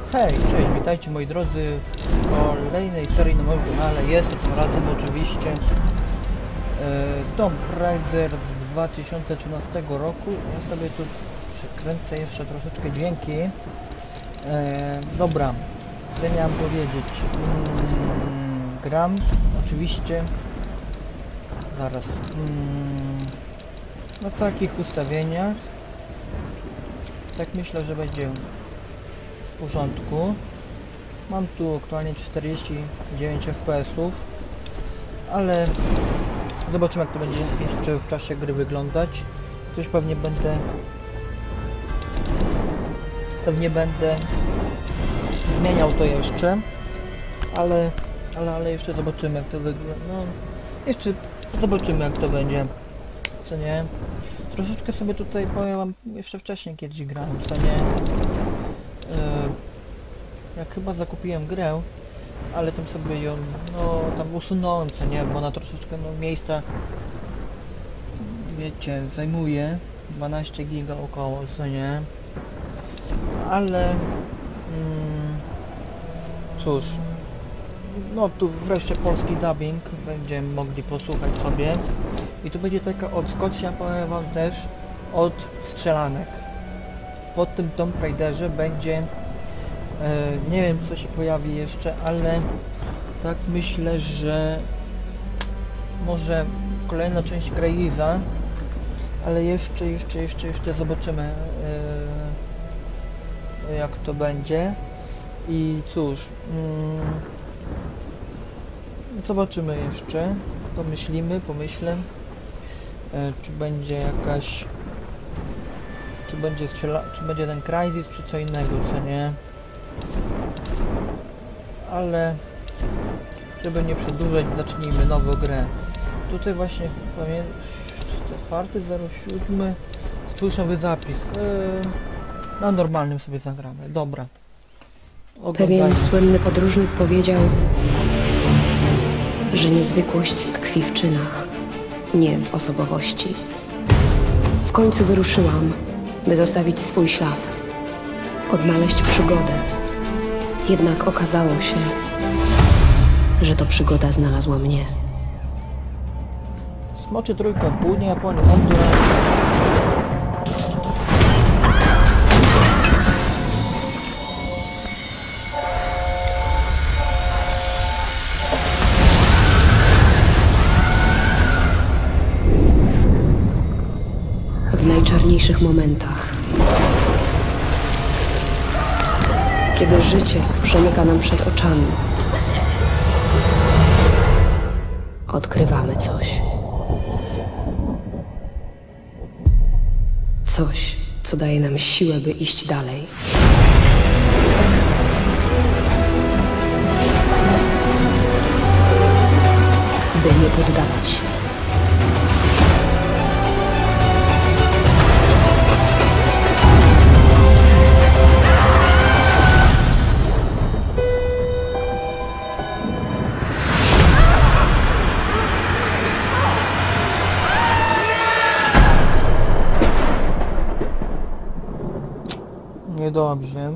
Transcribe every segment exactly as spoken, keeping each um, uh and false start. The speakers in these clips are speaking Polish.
Hej, cześć, witajcie moi drodzy w kolejnej serii na moim kanale. Jest tym razem oczywiście e, Tomb Raider z dwa tysiące trzynastego roku. Ja sobie tu przykręcę jeszcze troszeczkę dźwięki. E, dobra, co miałem powiedzieć? Mm, gram oczywiście zaraz mm, na takich ustawieniach. Tak myślę, że będzie w porządku. Mam tu aktualnie czterdzieści dziewięć F P S ów, ale zobaczymy, jak to będzie jeszcze w czasie gry wyglądać. Coś pewnie będę pewnie będę zmieniał to jeszcze, ale ale, ale jeszcze zobaczymy, jak to wygląda. No, jeszcze zobaczymy, jak to będzie, co nie. Troszeczkę sobie tutaj powiem wam, jeszcze wcześniej kiedyś grałem, co nie. Yy, jak chyba zakupiłem grę, ale tam sobie ją, no tam usunąłem, co nie, bo ona troszeczkę, no, miejsca, wiecie, zajmuje dwanaście giga około, co nie. Ale mm, cóż, no tu wreszcie polski dubbing będziemy mogli posłuchać sobie i tu będzie taka odskocznia, powiem wam, też od strzelanek. Po tym Tomb Raiderze będzie, e, nie wiem, co się pojawi jeszcze, ale tak myślę, że może kolejna część Crazy'sa, ale jeszcze, jeszcze, jeszcze, jeszcze zobaczymy, e, jak to będzie. I cóż, mm, zobaczymy jeszcze, pomyślimy, pomyślę, e, czy będzie jakaś, czy będzie strzela, czy będzie ten Crysis, czy co innego, co nie. Ale żeby nie przedłużać, zacznijmy nową grę. Tutaj właśnie pamiętam, czwarty zero siedem, stwórz nowy zapis. Yy, na normalnym sobie zagramy, dobra. Oglądajmy. Pewien słynny podróżnik powiedział, że niezwykłość tkwi w czynach, nie w osobowości. W końcu wyruszyłam, by zostawić swój ślad, odnaleźć przygodę. Jednak okazało się, że to przygoda znalazła mnie. Smoczy trójkąt, południe Japonii, Honduras. W najczarniejszych momentach, kiedy życie przemyka nam przed oczami, odkrywamy coś. Coś, co daje nam siłę, by iść dalej. By nie poddawać się. Niedobrze.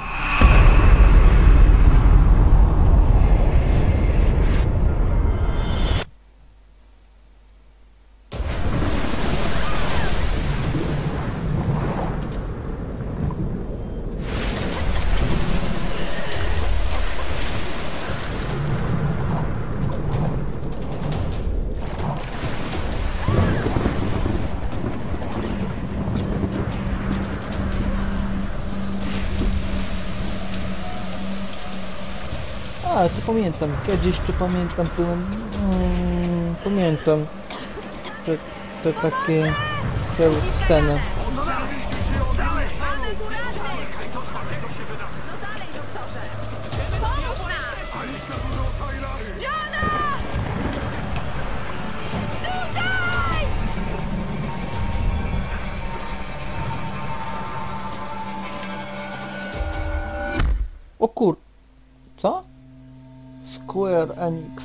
A, to pamiętam, kiedyś to pamiętam, to, mm, pamiętam te, te takie te sceny. O kur... co? Square Enix.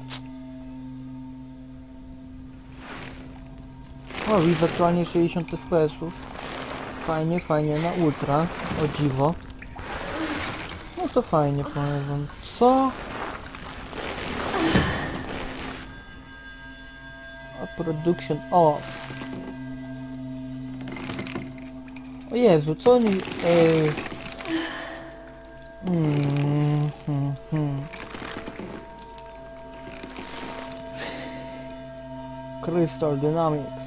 O, widzę aktualnie sześćdziesiąt F P S ów. Fajnie, fajnie, na ultra. O dziwo. to fajnie, powiem wam. Co? A production off. O Jezu, co oni... Yy... Hmm, hmm, hmm. Crystal Dynamics.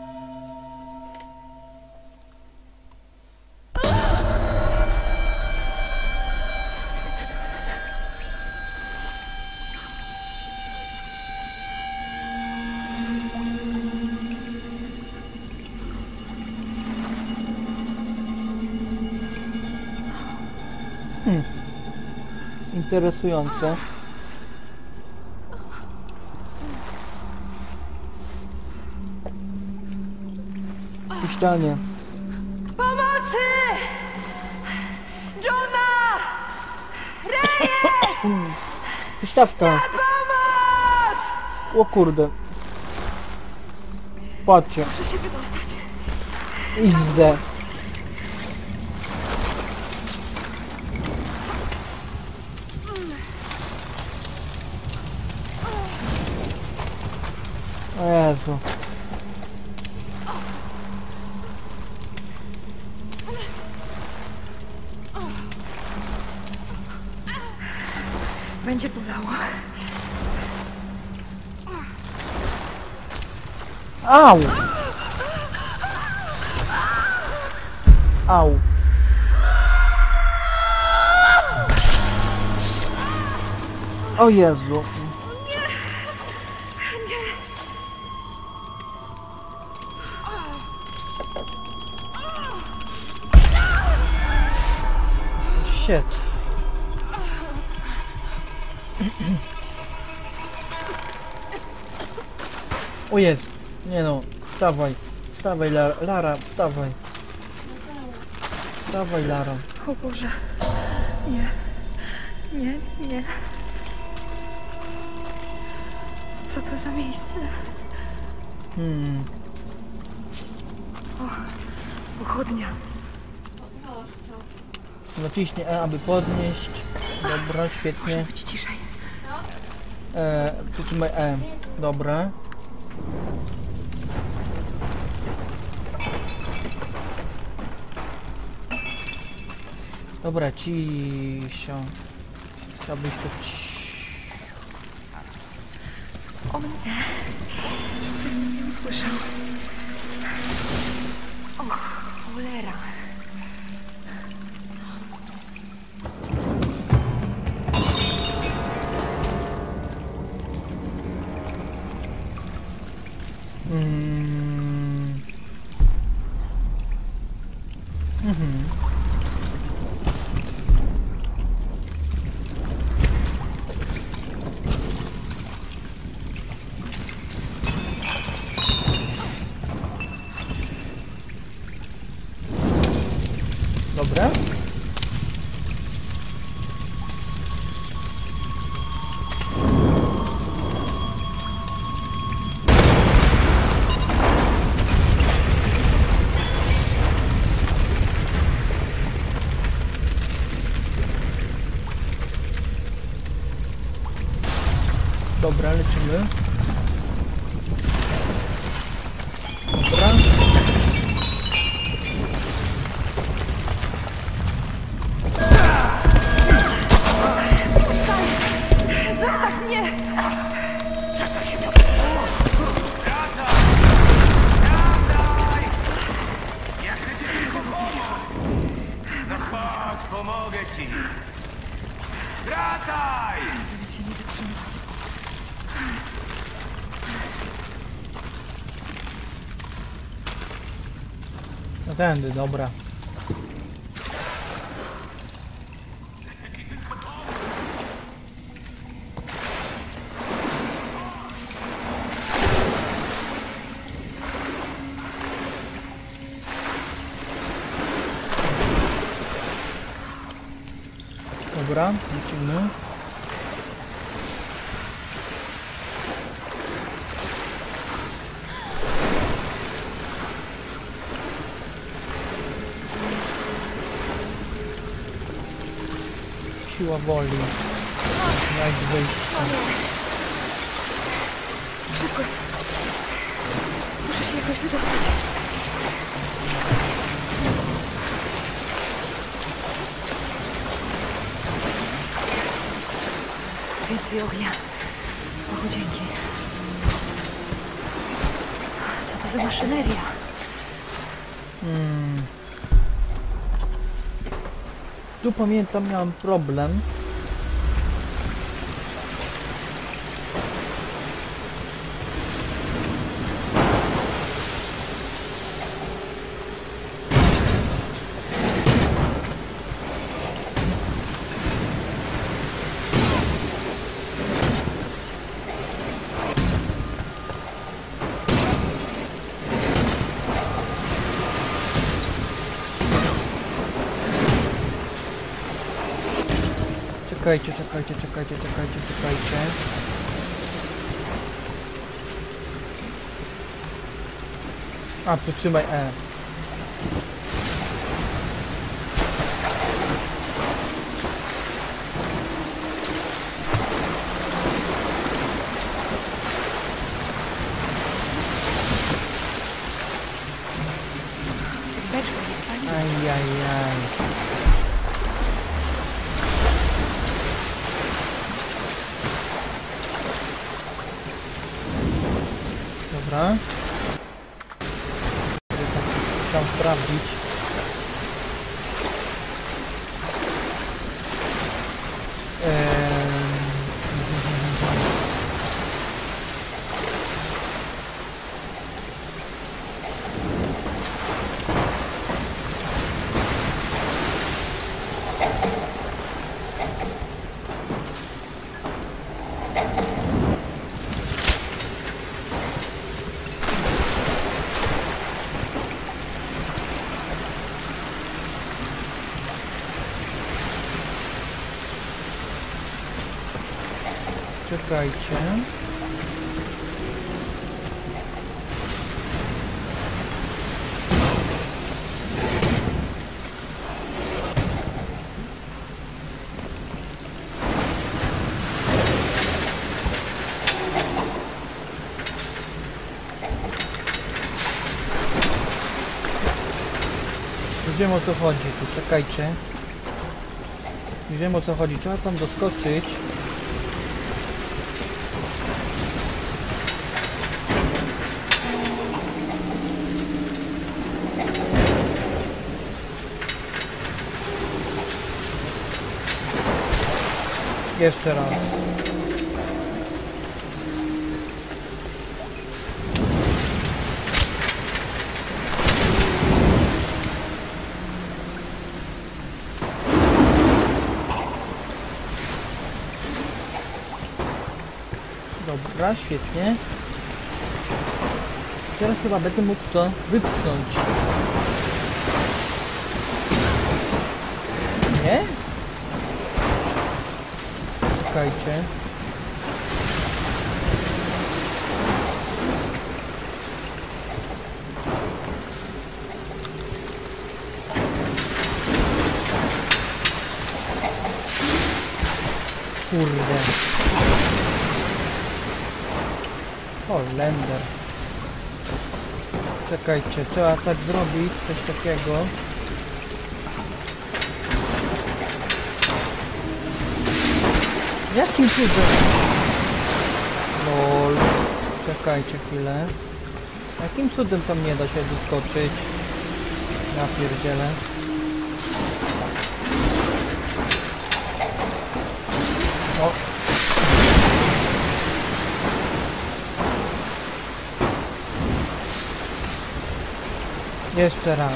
Hmm. Interesujące. Puszczanie. Pomocy! Johna! Reyes! Huśtawka. Pomoc! O kurde. Patrzcie. Muszę się wydostać. iks de. O Jezu. Będzie bolało. Au! Au. O Jezu. Shit. O Jezu. Nie no. Wstawaj. Wstawaj Lara. Lara, wstawaj. Wstawaj Lara. O Boże. Nie. Nie, nie. Co to za miejsce? Hmm. O, pochodnia. Naciśnij E, aby podnieść. Dobra, Muszę świetnie. być ciszej. E, przytrzymaj E. Dobra. Dobra, cisza. Chciałbyś tu ci... O mnie. Nie usłyszał. O, cholera. Mm. Mhm. Dobra. Dobra, lecimy. Dobra. Zostaw mnie! Ja chcę ci tylko pomóc! No chodź, pomogę ci! Wracaj! No tędy, dobra. Dobra, lecimy. siła woli. Znajdź wyjście. Szybko. Muszę się jakoś wydostać. Więcej ognia. Bogu dzięki. Co to za maszyneria? Hmm. Tu pamiętam, miałem problem. Czekajcie, czekajcie, czekajcie, czekajcie, czekajcie. A, przytrzymaj E. Beczka jest fajna. Ajajaj. Dobra. Chciałem sprawdzić. Czekajcie. Już wiem, o co chodzi tu, czekajcie. Już wiem, o co chodzi, trzeba tam doskoczyć. Jeszcze raz. Dobra, świetnie. Teraz chyba będę mógł to wypchnąć. Nie? Czekajcie. Kurde. Holender. Czekajcie, trzeba tak zrobić, coś takiego. Jakim cudem? Lol. Czekajcie chwilę. Jakim cudem tam nie da się doskoczyć? Ja pierdzielę. O. Jeszcze raz.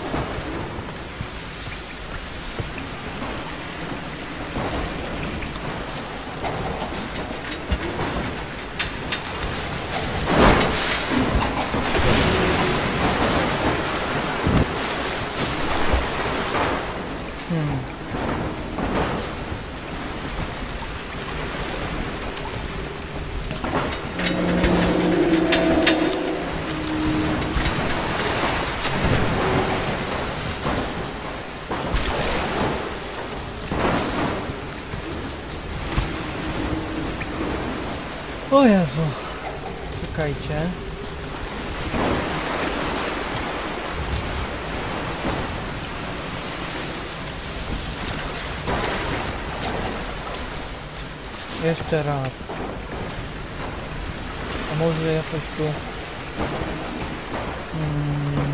Hmm. O Jezu. Czekajcie. Jeszcze raz. A może jakoś tu... Hmm.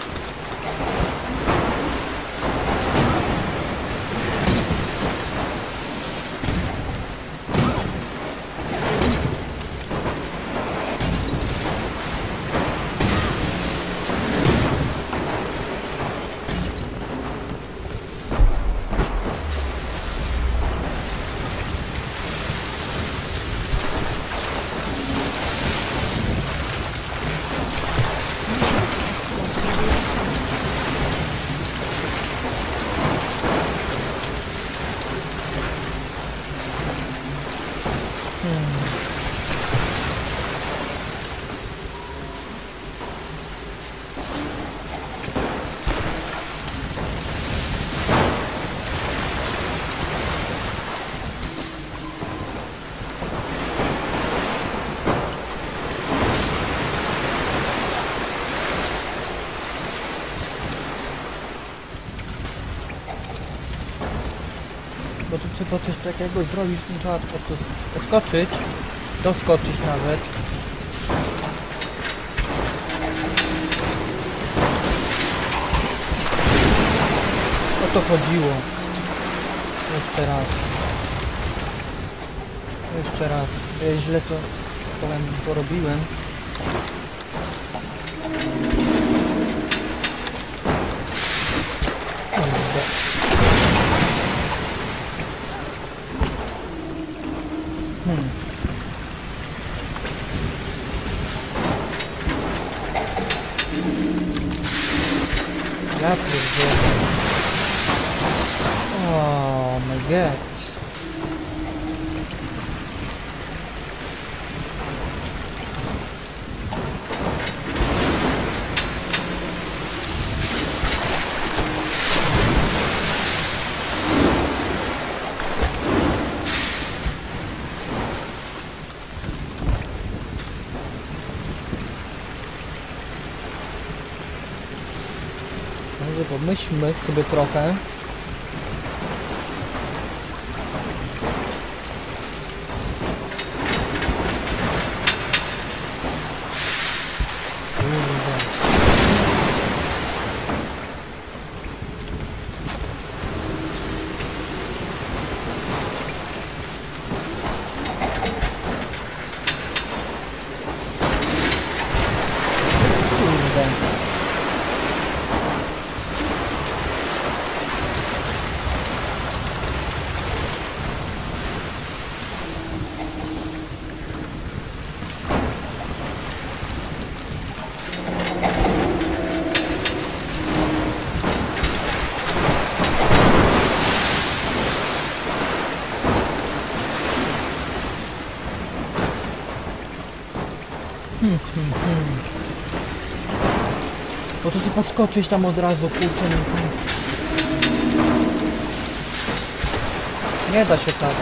Bo tu trzeba coś takiego zrobić, że trzeba po prostu odskoczyć, doskoczyć nawet. O to chodziło. Jeszcze raz. Jeszcze raz. Ja źle to powiem, porobiłem. Kurde. Hmm. Ja pierdzielę. Oh my god. Może pomyślmy sobie trochę. Hmm, hmm, hmm. Bo to się podskoczyć tam od razu, kurczę. Nie da się tak.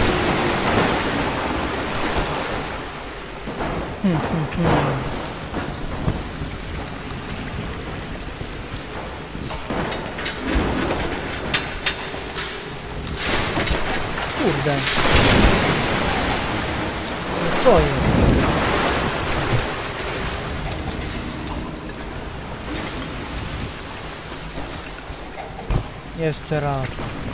Hmm, hmm, hmm. Kurde. Co jest? Jeszcze raz.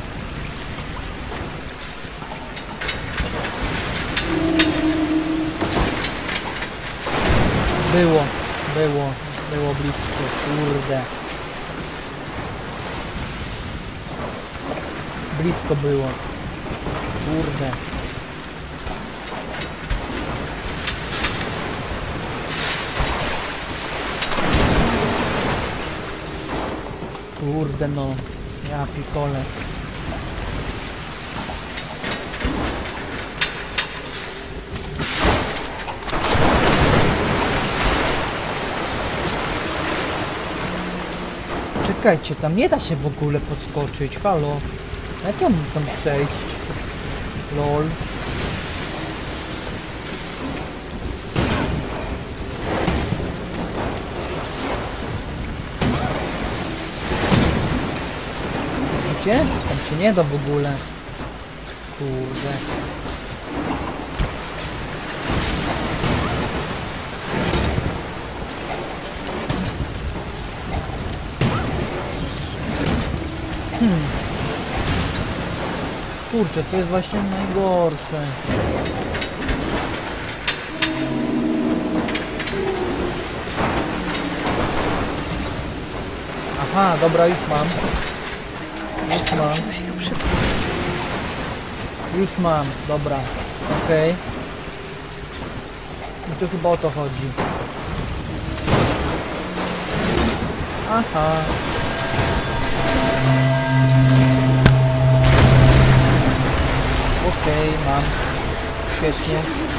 Było, było, było blisko, kurde. Blisko było. Kurde. Kurde no. Ja pikole. Czekajcie, tam nie da się w ogóle podskoczyć, halo. Jak ja mam tam przejść? Lol. Widzicie? Tam się nie da w ogóle. Kurde. Hmm. Kurczę, to jest właśnie najgorsze. Aha, dobra, już mam. Już mam. Już mam, dobra. Okej. Okay. I to chyba o to chodzi. Aha. Okej, okay, mam. Świetnie.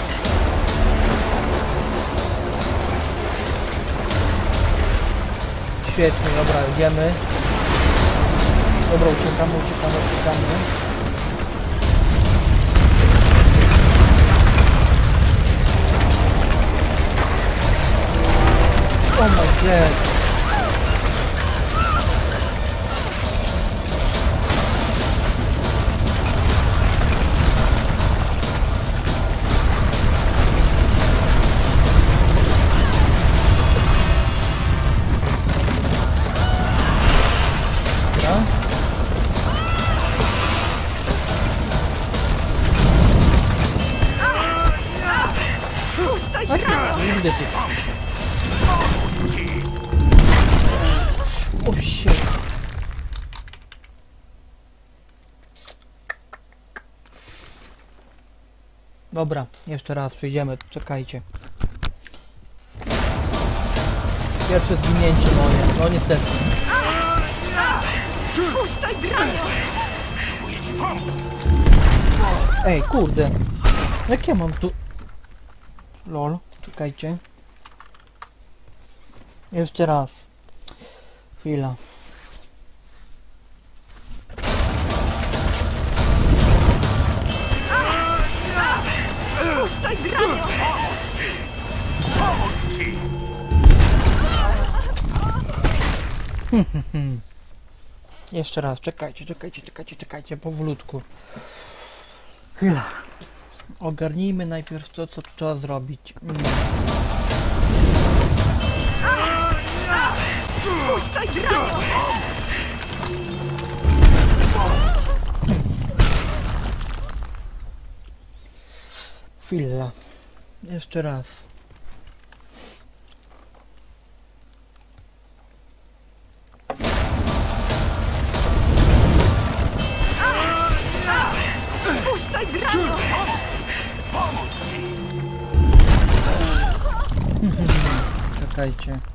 Świetnie, dobra, idziemy. Dobra, uciekamy, uciekamy, uciekamy. Oh my god. Nigdy ty. O shit. Dobra, jeszcze raz przyjdziemy, czekajcie. Pierwsze zginięcie moje, no niestety. Ej, kurde. Jak ja mam tu... Lol, czekajcie. Jeszcze raz. Chwila. Puszczaj draniu! Pomóc ci! Jeszcze raz, czekajcie, czekajcie, czekajcie, czekajcie, powolutku. Chwila. Ogarnijmy najpierw to, co tu trzeba zrobić. Mm. Puszczaj draniu! Chwila. Jeszcze raz. Puszczaj draniu! Pomóc ci! Czekajcie.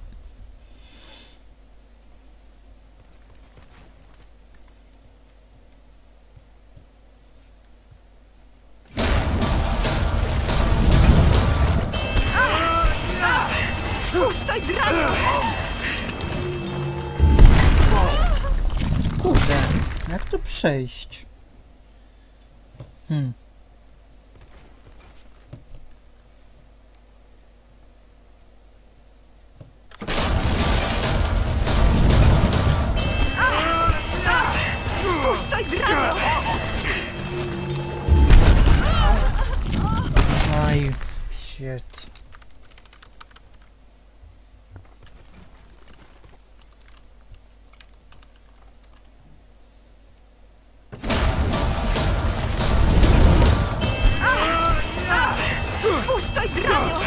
Puszczaj draniu! Kurde, jak to przejść? Hmm. Puszczaj draniu! Aj, shit. Puszczaj draniu!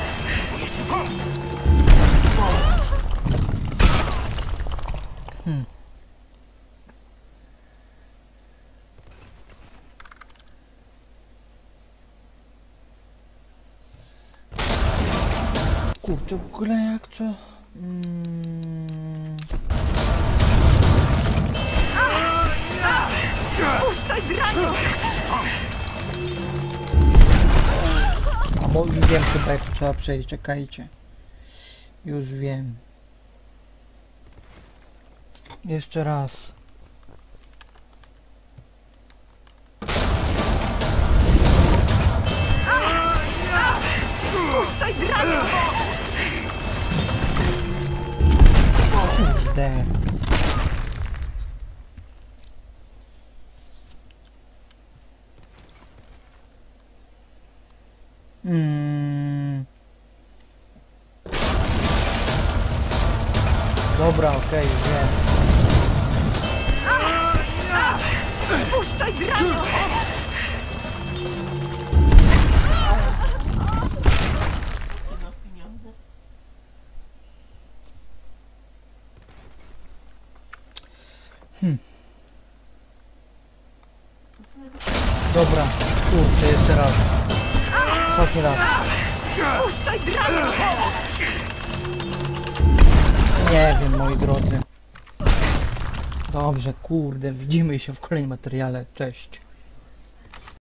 Hmm. Kurczę, w ogóle jak to... Mm. Puszczaj draniu! A bo już wiem chyba jak to trzeba przejść, czekajcie. Już wiem. Jeszcze raz. Puszczaj draniu! Kurde. Mm. Dobra, okej, wiem. Puszczaj, Dranio! Dobra, kurczę, jeszcze raz. Ostatni raz. Puszczaj, Dranio! Nie wiem, moi drodzy. Dobrze, kurde, widzimy się w kolejnym materiale. Cześć.